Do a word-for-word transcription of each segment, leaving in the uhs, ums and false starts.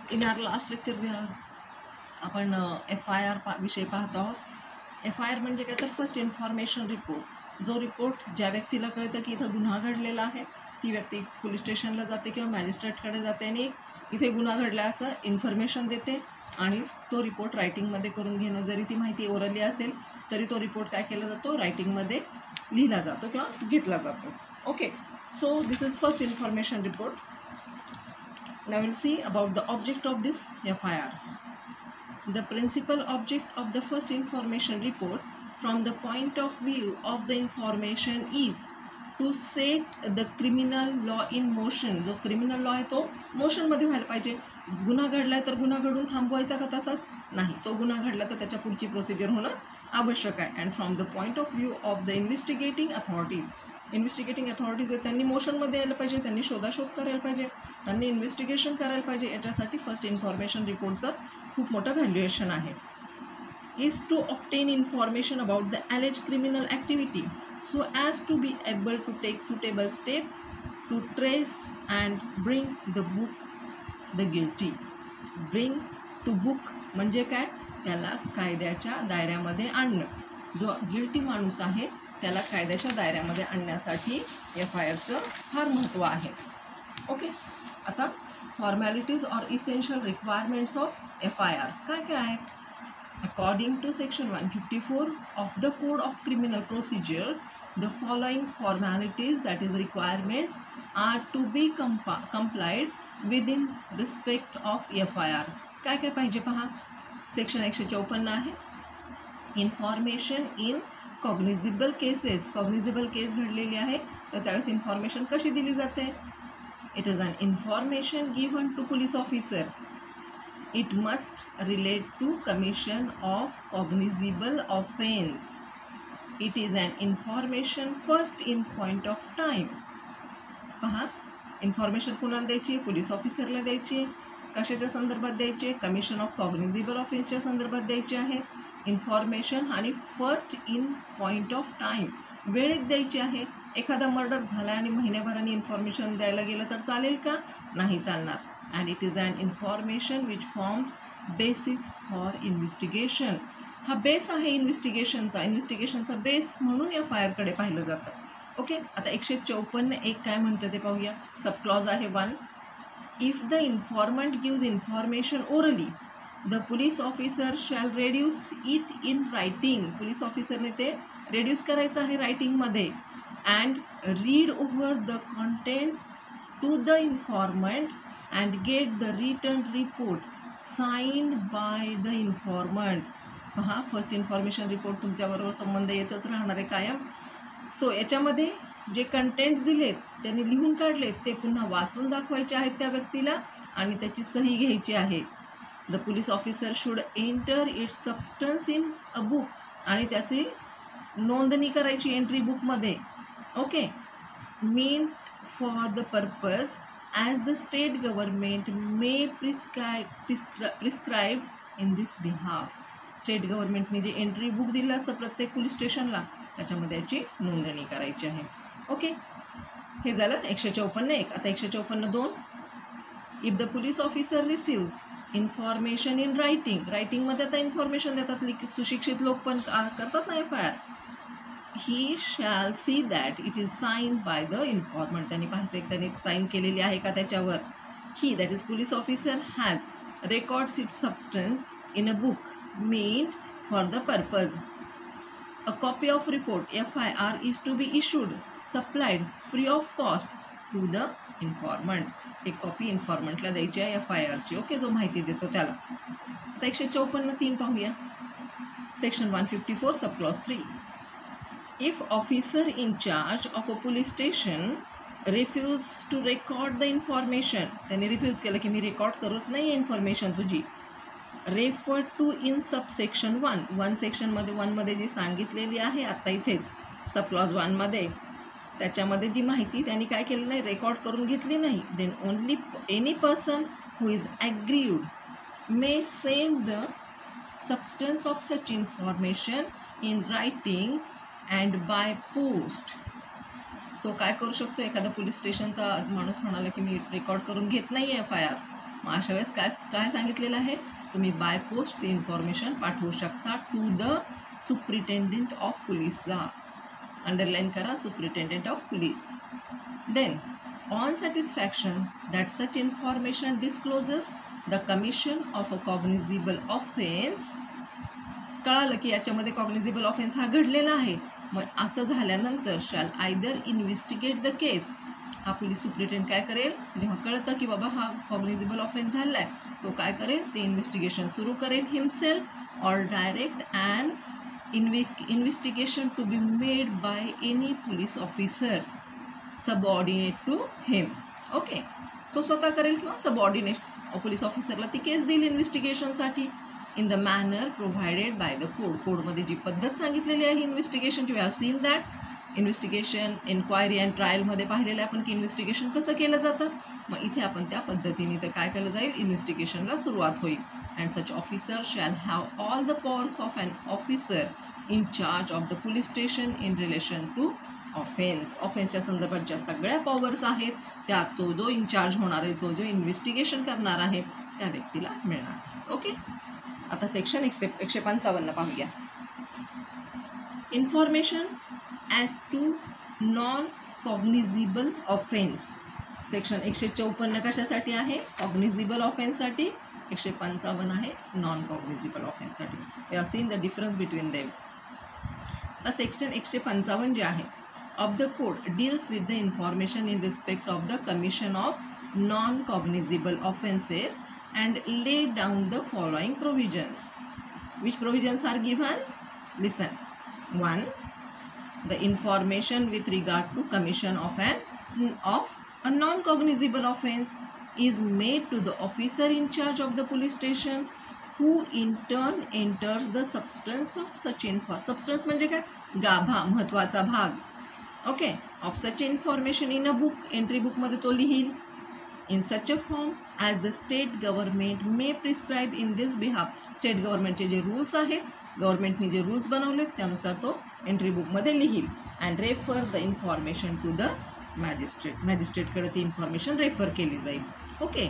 In our last lecture आपण F I R पा विषय पाहत आहोत। एफ आय आर म्हणजे काय तर फर्स्ट इन्फॉर्मेशन रिपोर्ट, जो रिपोर्ट ज्या व्यक्तीला कळतं की इथं गुन्हा घडलेला आहे ती व्यक्ती पोलीस स्टेशनला जाते किंवा मॅजिस्ट्रेटकडे जाते आणि इथे गुन्हा घडला असं इन्फॉर्मेशन देते आणि तो रिपोर्ट रायटिंगमध्ये करून घेणं, जरी ती माहिती ओरली असेल तरी तो रिपोर्ट काय केला जातो, रायटिंगमध्ये लिहिला जातो किंवा घेतला जातो। Okay, so this is first information report. Now we'll see about the object of this F I R. The principal object of the first information report from the point of view of the information is to set the criminal law in motion. जो criminal law आहे तो motion मध्ये व्हायला पाहिजे. गुन्हा घडलाय तर गुन्हा घडून थांबवायचा का तसाच नाही, तो गुन्हा घडला तर त्याच्या पुढची प्रोसिजर होणं आवश्यक आहे. And from the point of view of the investigating authority, investigating authorities त्यांनी मोशनमध्ये यायला पाहिजे, त्यांनी शोधाशोध करायला पाहिजे, त्यांनी इन्व्हेस्टिगेशन करायला पाहिजे. याच्यासाठी फर्स्ट इन्फॉर्मेशन रिपोर्टचं खूप मोठं व्हॅल्युएशन आहे. Is to obtain information about the allege criminal activity so as to be able to take suitable step to trace and bring the book the guilty. Bring to book म्हणजे काय, त्याला कायद्याच्या दायऱ्यामध्ये आणणं. जो guilty माणूस आहे त्याला कायद्याच्या दायऱ्यामध्ये आणण्यासाठी एफ आय आरचं फार महत्त्व आहे. ओके, आता formalities or essential requirements of F I R काय काय आहेत. According to section one fifty four of the code of criminal procedure the following formalities that is requirements are to be कंपा complied with in respect of F I R. काय काय पाहिजे पहा. Section एकशे चौपन्न आहे, information in cognizable cases. Cognizable case घडलेली आहे तर त्यावेळेस इन्फॉर्मेशन कशी दिली जाते. It is an information given to police officer. It must relate to commission of cognizable offence. It is an information first in point of time. पहा, information कुणाला द्यायची, पोलीस ऑफिसरला द्यायची. कशाच्या संदर्भात द्यायचे, कमिशन ऑफ कॉग्निझिबल ऑफेन्सच्या संदर्भात द्यायचे आहे इन्फॉर्मेशन. आणि first in point of time, वेळेत द्यायची आहे. एखादा मर्डर झाला आणि महिन्याभराने इन्फॉर्मेशन द्यायला गेलं तर चालेल का, नाही चालणार. And it is an information which forms basis for investigation. हा बेस आहे इन्व्हेस्टिगेशनचा, इन्व्हेस्टिगेशनचा बेस म्हणून एफ आय आरकडे पाहिलं जातं. ओके, आता एकशे चौपन्न एक काय म्हणतं ते पाहूया. सब क्लॉज आहे one. If the informant gives information orally the police officer shall reduce it in writing. Police ऑफिसरने ते रेड्यूस करायचं आहे रायटिंगमध्ये. And read over the contents to the informant and get the written report sign by the informant. पहा, first information report तुमच्याबरोबर संबंध येतच राहणार आहे कायम. सो याच्यामध्ये जे कंटेंट्स दिलेत त्यांनी लिहून काढलेत ते पुन्हा वाचून दाखवायचे आहेत त्या व्यक्तीला आणि त्याची सही घ्यायची आहे. The police officer should enter its substance in a book. आणि त्याची नोंदणी करायची एंट्री बुकमध्ये. Okay, mean for the purpose as the state government may प्रिस्क्राय प्रिस्क्रा prescribe in this behalf. State गव्हर्नमेंटने जे एंट्री बुक दिलं असतं प्रत्येक पोलीस स्टेशनला त्याच्यामध्ये याची नोंदणी करायची आहे. ओके, हे झालं एकशे चौपन्न एक. आता एकशे चौपन्न दोन. If the police officer receives information in writing. रायटिंगमध्ये आता इन्फॉर्मेशन देतात, सुशिक्षित लोक पण करतात ना F I R. He shall see that it is sign by the informant. त्यांनी पाहायचं एक त्यांनी साईन केलेली आहे का त्याच्यावर. He that is police officer has records its substance in a book made for the purpose. A copy of report F I R is to be issued, supplied free of cost to the informant. एक copy इन्फॉर्मंटला द्यायची आहे F I Archi. Okay, जो माहिती देतो त्याला. आता एकशे चौपन्न तीन पाहूया. Section one fifty four sub clause three. If officer in charge of a police station refuse to record the information. त्यांनी रिफ्यूज केलं की मी रेकॉर्ड करत नाही आहे इन्फॉर्मेशन तुझी. Refer to in sub section one. One सेक्शनमध्ये वनमध्ये जी सांगितलेली आहे आत्ता इथेच सब क्लॉज वनमध्ये, त्याच्यामध्ये जी माहिती त्यांनी काय केलं नाही, रेकॉर्ड करून घेतली नाही. Then only any person who is agreed may send the substance of such information in writing and by post. तो काय करू शकतो, एखादा पोलीस स्टेशनचा माणूस म्हणाला की मी रेकॉर्ड करून घेत नाही आहे एफ आय आर, मग अशा वेळेस काय काय सांगितलेलं आहे, तुम्ही बाय पोस्ट इन्फॉर्मेशन पाठवू शकता टू द सुप्रिटेंडेंट ऑफ पोलीसला. अंडरलाईन करा, superintendent of police. Then on satisfaction that such information discloses the commission of a cognizable offence. कळालं की याच्यामध्ये कॉग्निझिबल ऑफेन्स हा घडलेला आहे. मग असं झाल्यानंतर shall either investigate the case. हा पोलीस सुप्रिटेंडेंट काय करेल, जेव्हा कळतं की बाबा हा कॉग्निझिबल ऑफेन्स झाला आहे, तो काय करेल, ते इन्व्हेस्टिगेशन सुरू करेल हिमसेल्फ ऑर डायरेक्ट अँड इन्व्हे investigation to be made by any police officer subordinate to him. Okay, तो स्वतः करेल किंवा सबऑर्डिनेट पोलीस ऑफिसरला ती केस देईल इन्व्हेस्टिगेशनसाठी. In the manner provided by the code. कोडमध्ये जी पद्धत सांगितलेली आहे इन्व्हेस्टिगेशनची, we have seen that. Investigation, inquiry and ट्रायलमध्ये पाहिलेलं आहे आपण की इन्व्हेस्टिगेशन कसं केलं जातं. मग इथे आपण त्या पद्धतीने तर काय केलं जाईल, इन्व्हेस्टिगेशनला सुरुवात होईल. And such officer shall have all the powers of an officer in charge of the police station in relation to offence. ऑफेन्सच्या संदर्भात ज्या सगळ्या पॉवर्स आहेत त्या तो जो इन्चार्ज होणार आहे, तो जो इन्व्हेस्टिगेशन करणार आहे त्या व्यक्तीला मिळणार. ओके, आता सेक्शन एकशे एकशे पंचावन्न पाहूया. Information as to non cognizable offence. Section एकशे चौपन्न कशासाठी आहे, कॉग्निझिबल ऑफेन्ससाठी. एकशे पंचावन्न आहे नॉन कॉग्निझिबल ऑफेन्ससाठी. We have seen the difference between them. तर सेक्शन एकशे पंचावन्न जे आहे of the code deals with the information in respect of the commission of non cognizable offences and lay down the following provisions. Which provisions are given? Listen. One, the information with regard to commission of an of a non-cognizable offence is made to the officer in charge of the police station, who in turn enters the substance of such info. Substance म्हणजे काय, गाभा, महत्वाचा भाग. Okay, of such information in a book. Entry book मध्ये तो लिहिल. In such a form as the state government may prescribe in this behalf. State गव्हर्नमेंटचे जे रूल्स आहेत, गव्हर्नमेंटने जे रूल्स बनवलेत त्यानुसार तो एंट्री बुकमध्ये लिहिल. And refer the information to the magistrate. मॅजिस्ट्रेटकडे ती इन्फॉर्मेशन रेफर केली जाईल. Okay,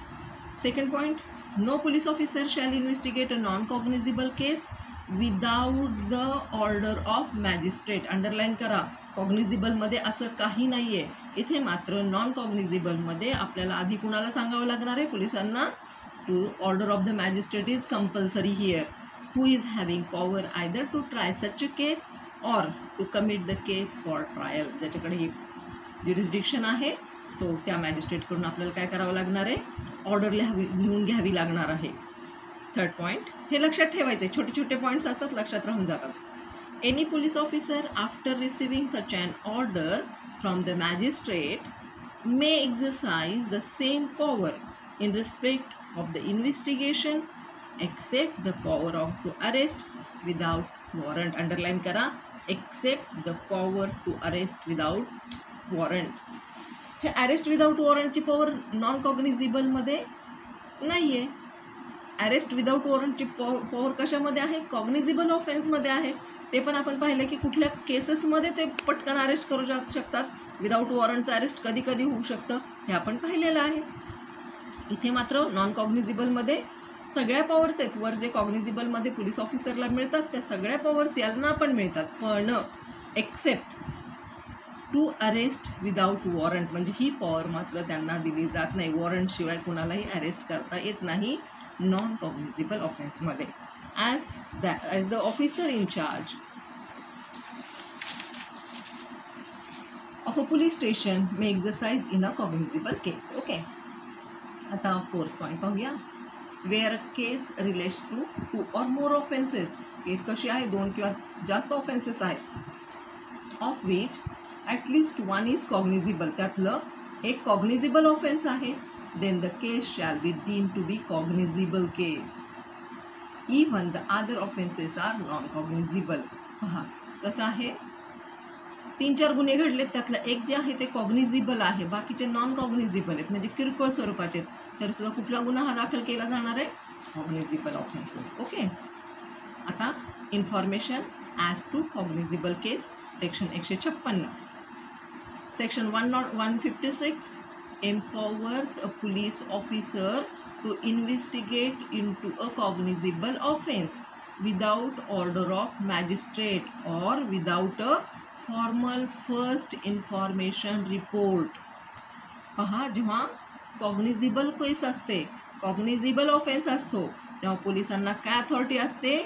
second point, no police officer shall investigate a non cognizable case without the order of magistrate. Underline करा, कॉग्निझिबलमध्ये असं काही नाही आहे. इथे मात्र नॉन कॉग्निझिबलमध्ये आपल्याला आधी कुणाला सांगावं लागणार आहे, पोलिसांना. To order of the magistrate is compulsory here, who is having power either to try such a case or to commit the case for trial. ज्याच्याकडे ज्युरिस्डिक्शन आहे तो त्या मॅजिस्ट्रेटकडून आपल्याला काय करावं लागणार आहे, ऑर्डर लिहावी लिहून घ्यावी लागणार आहे. थर्ड पॉईंट, हे लक्षात ठेवायचे, छोटे छोटे पॉईंट्स असतात, लक्षात राहून जातात. Any police officer after receiving such an order from the magistrate may exercise the same power in respect of the investigation except the power of to arrest without warrant. Underline करा, except the power to arrest without warrant. हे arrest without वॉरंटची power non कॉग्निझिबलमध्ये नाही आहे. Arrest without वॉरंटची power कशामध्ये आहे, cognisable ऑफेन्समध्ये आहे. ते पण आपण पाहिलं की कुठल्या केसेसमध्ये ते पटकन अरेस्ट करू शकतात. विदाउट वॉरंटचं अरेस्ट कधी कधी होऊ शकतं, हे आपण पाहिलेलं आहे. इथे मात्र नॉन कॉग्निझिबलमध्ये सगळ्या पॉवर्स आहेत. वर जे कॉग्निझिबलमध्ये पोलीस ऑफिसरला मिळतात त्या सगळ्या पॉवर्स यांना पण मिळतात, पण except to arrest without warrant म्हणजे ही पॉवर मात्र त्यांना दिली जात नाही. वॉरंटशिवाय कुणालाही अरेस्ट करता येत नाही नॉन कॉग्निझिबल ऑफेन्समध्ये. As the as the officer in charge of a police station may exercise in a cognizable case. Okay. आता fourth point पाहूया. Where a case relates to two or more offenses. Case कशी आहे, दोन किंवा जास्त offences आहेत, of which at least one is cognizable. त्यातलं एक कॉग्निझिबल ऑफेन्स आहे. Then the case shall be deemed to be cognizable case. Even the other offenses are non-cognizable. पहा कसं आहे, तीन चार गुन्हे घडलेत, त्यातलं एक जे आहे ते कॉग्निझिबल आहे, बाकीचे नॉन कॉग्निझिबल आहेत म्हणजे किरकोळ स्वरूपाचे, तर सुद्धा कुठला गुन्हा हा दाखल केला जाणार आहे, कॉग्निझिबल ऑफेन्सेस. ओके, आता information as to cognizable case. Section एकशे छप्पन्न. Section one not one fifty six empowers a police officer to investigate into a cognizable offense without order of magistrate or without a formal first information report. पहा, जेव्हा cognisable केस असते, cognisable offence असतो, तेव्हा पोलिसांना काय authority असते?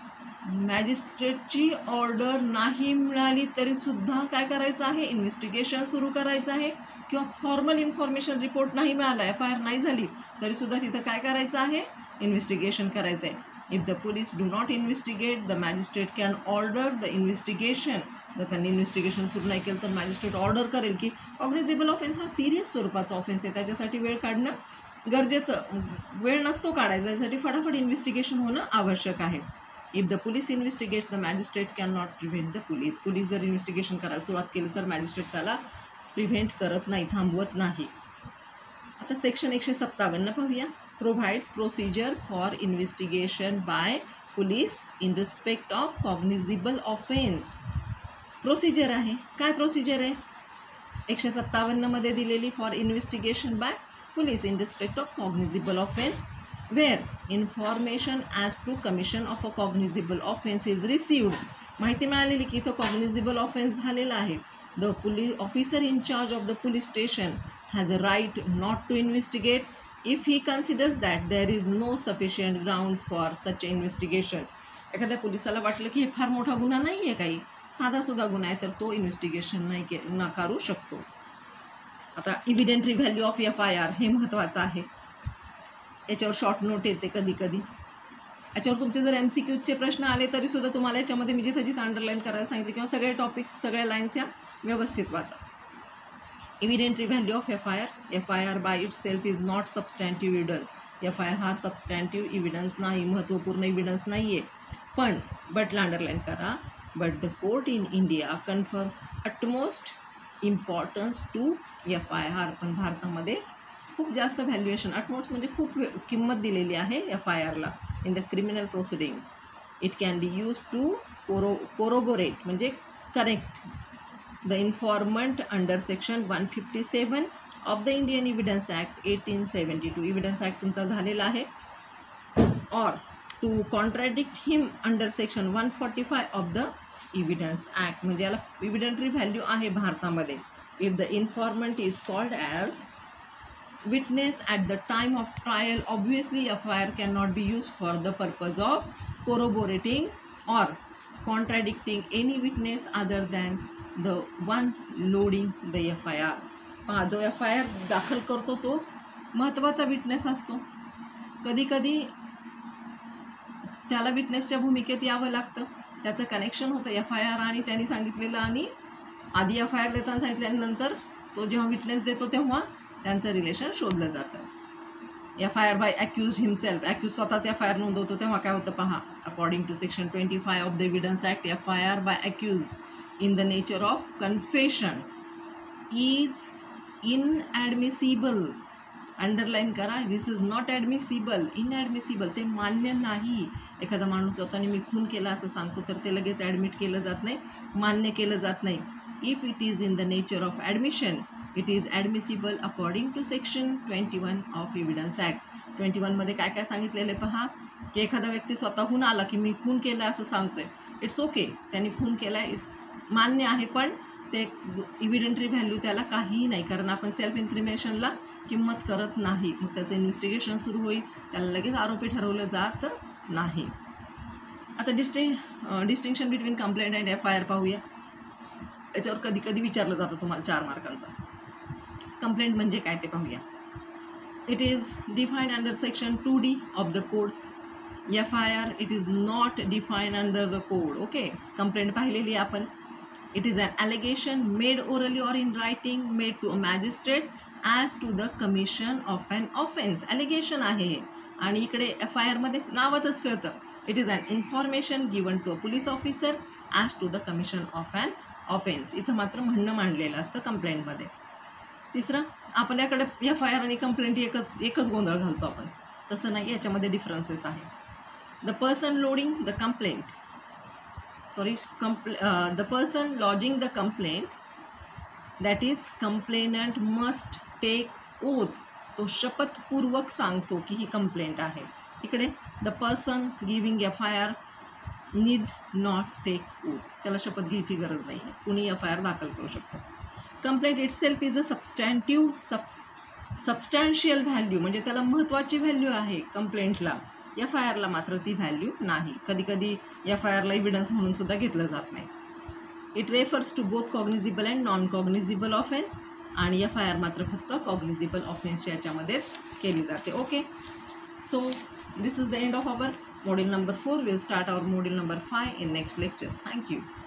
मॅजिस्ट्रेटची order नाही मिळाली तरी सुद्धा काय करायचं आहे? इन्व्हेस्टिगेशन सुरू करायचं आहे. किंवा फॉर्मल इन्फॉर्मेशन रिपोर्ट नाही मिळाला, एफ आय आर नाही झाली तरी सुद्धा तिथं काय करायचं आहे? इन्व्हेस्टिगेशन करायचं आहे. If the police do not investigate, the magistrate can order the investigation. जर त्यांनी इन्व्हेस्टिगेशन सुरू नाही केलं तर मॅजिस्ट्रेट ऑर्डर करेल की कॉग्निझेबल ऑफेन्स हा सिरियस स्वरूपाचा ऑफेन्स आहे, त्याच्यासाठी वेळ काढणं गरजेचं, वेळ नसतो काढायचा, त्यासाठी फटाफट इन्व्हेस्टिगेशन होणं आवश्यक आहे. If the police investigates, the magistrate can not prevent the police. Police जर इन्व्हेस्टिगेशन करायला सुरुवात केली तर मॅजिस्ट्रेट त्याला प्रिव्हेंट करत नाही, थांबवत नाही. आता सेक्शन एकशे सत्तावन्न पाहूया. Provides procedure for investigation by police in respect of cognizable offence. Procedure आहे. काय प्रोसिजर आहे? एकशे सत्तावन्नमध्ये दिलेली for investigation by police in respect of cognizable offence where information as to commission of a cognizable offence is received. माहिती मिळालेली की इथं कॉग्निझिबल ऑफेन्स झालेला आहे. The police officer in charge of the police station has a right not to investigate if he considers that there is no sufficient ground for such investigation. एखाद्या पोलिसाला वाटलं की हे फार मोठा गुन्हा नाही आहे, काही साधासुद्धा गुन्हा आहे, तर तो इन्व्हेस्टिगेशन नाही के नाकारू शकतो. आता evidentiary value of F I R हे महत्त्वाचं आहे. याच्यावर शॉर्ट नोट येते कधी कधी. याच्यावर तुमचे जर एम सी क्यूचे प्रश्न आले तरीसुद्धा तुम्हाला याच्यामध्ये मी जिथं जिथं अंडरलाईन करायला सांगितले किंवा सगळे टॉपिक्स, सगळ्या लाईन्स या व्यवस्थित वाचा. Evidentiary value of F I R. F I R by itself is not substantive evidence. F I R हा सबस्टॅन्टिव्ह इव्हिडन्स नाही, महत्त्वपूर्ण इव्हिडन्स नाही आहे. पण बटला अंडरलाईन करा. But the court in India confirm utmost importance to F I R. पण भारतामध्ये खूप जास्त व्हॅल्युएशन, अटमोस्ट म्हणजे खूप किंमत दिलेली आहे एफ आय आरला in the criminal proceedings. It can be use to कोरो कोरोबोरेट म्हणजे correct the informant under section one fifty seven of the Indian evidence act eighteen seventy two. Evidence act तुमचा झालेला आहे. Or to contradict him under section one forty five of the evidence act. म्हणजे याला evidentiary value आहे भारतामध्ये. If the informant is called as witness at the time of trial, obviously F I R cannot be used for the purpose of corroborating or contradicting any witness other than the one loading the F I R. पहा, जो F I R दाखल करतो तो महत्त्वाचा witness असतो. कधी कधी त्याला विटनेसच्या भूमिकेत यावं लागतं, त्याचं कनेक्शन होतं एफ आय आर आणि त्यांनी सांगितलेलं आणि आधी एफ आय आर देताना सांगितल्यानंतर तो जेव्हा विटनेस देतो तेव्हा त्यांचं रिलेशन शोधलं जातं. F I R by accused himself. Accused स्वतःच एफ आय आर नोंदवतो तेव्हा काय होतं पहा. According to section twenty five of the evidence act, F I R by accused in the nature of confession is inadmissible. Underline करा. This is not ॲडमिसिबल. इनॲडमिसिबल ते मान्य नाही. एखादा माणूस स्वतःने मी खून केला असं सांगतो तर ते लगेच ॲडमिट केलं जात नाही, मान्य केलं जात नाही. If it is in the nature of admission it is admissible according to section twenty one of evidence act. Twenty वनमध्ये काय काय सांगितलेलं आहे पहा, की एखादा व्यक्ती स्वतःहून आला की मी खून केला असं सांगतोय, इट्स ओके, त्यांनी खून केला आहे, इट्स मान्य आहे, पण ते इव्हिडेंटरी व्हॅल्यू त्याला काहीही नाही, कारण आपण सेल्फ इन्क्रिमिनेशनला किंमत करत नाही. मग त्याचं इन्व्हेस्टिगेशन सुरू होईल, त्याला लगेच आरोपी ठरवलं जात नाही. आता डिस्टिंग distinction between complaint and F I R पाहूया. याच्यावर कधी कधी विचारलं जातं तुम्हाला चार मार्कांचा. कंप्लेंट म्हणजे काय ते पाहूया. It is defined under section two D of the code. F I R it is not defined under the code. Okay, complaint पाहिलेली आपण. It is an allegation made orally or in writing made to a magistrate as to the commission of an offence. Allegation आहे हे, आणि इकडे F I आरमध्ये नावातच कळतं. It is an information given to a police officer as to the commission of an offence. इथं मात्र म्हणणं मांडलेलं असतं कंप्लेंटमध्ये. तिसरं, आपल्याकडे एफ आय आर आणि कंप्लेंट एकच एकच गोंधळ घालतो आपण, तसं नाही, याच्यामध्ये डिफरन्सेस आहे. The person loading the complaint sorry कंप्ले the person lodging the complaint that is complainant must take oath तो शपथपूर्वक सांगतो की ही कंप्लेंट आहे. इकडे the person giving F I R need not take oath, त्याला शपथ घ्यायची गरज नाही आहे, कुणी एफ आय आर दाखल करू शकतो. Complaint itself is a substantive sub substantial value, म्हणजे त्याला महत्त्वाची व्हॅल्यू आहे कंप्लेंटला, एफ आय आरला मात्र ती व्हॅल्यू नाही. कधी कधी एफ आय आरला एव्हिडन्स म्हणून सुद्धा घेतलं जात नाही. It refers to both cognizable and non cognizable offence, आणि एफ आय आर मात्र फक्त कॉग्निझिबल ऑफेन्स याच्यामध्येच केली जाते. Okay, so this is the end of our module number four. We'll start our module number five in next lecture. Thank you.